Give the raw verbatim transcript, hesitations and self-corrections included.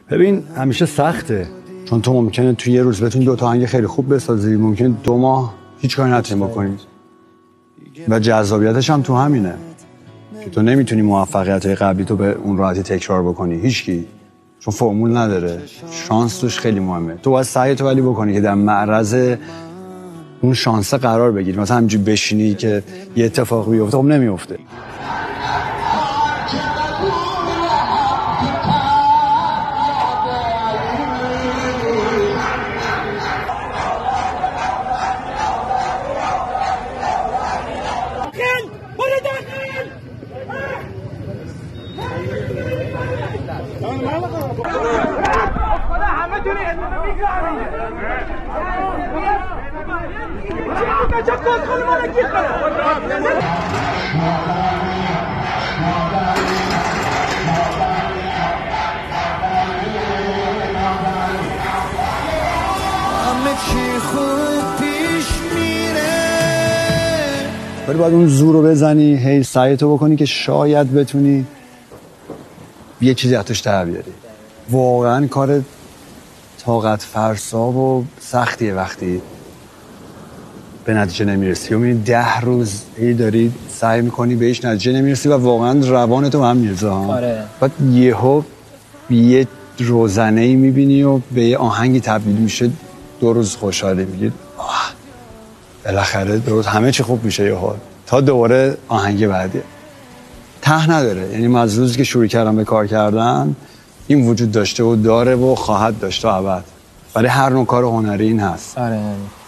ببین همیشه سخته، چون تو ممکنه توی یه روز بتونی دو تا آهنگ خیلی خوب بسازی، ممکنه دو ماه هیچ کاری نتونی بکنی و جذابیتش هم تو همینه که تو نمیتونی موفقیت‌های قبلی تو به اون راحتی تکرار بکنی، هیچکی، چون فرمول نداره، شانس توش خیلی مهمه. تو باید سعی تو ولی بکنی که در معرض اون شانس قرار بگیری، مثلا همینجوری بشینی که یه اتفاقی بیفته، خب نمیفته. ولی باید اون زور رو بزنی، هی سعی تو بکنی که شاید بتونی یه چیزی ازش در بیاری. واقعا کار طاقت فرسا و سختیه وقتی به نتیجه نمیرسی و میبینی ده روز هی داری سعی میکنی به هیچ نتیجه نمیرسی و واقعا روان تو هم میرزه. آره. بعد یهو یه روزنه‌ای میبینی و به یه آهنگی تبدیل میشه، دو روز خوشحالی میگید آه بالاخره دو روز همه چی خوب میشه یهو، تا دوباره آهنگ بعدی. ته نداره، یعنی من از روزی که شروع کردم به کار کردن این وجود داشته و داره و خواهد داشته و ابد. برای هر نوع کار هنری این هست. آره.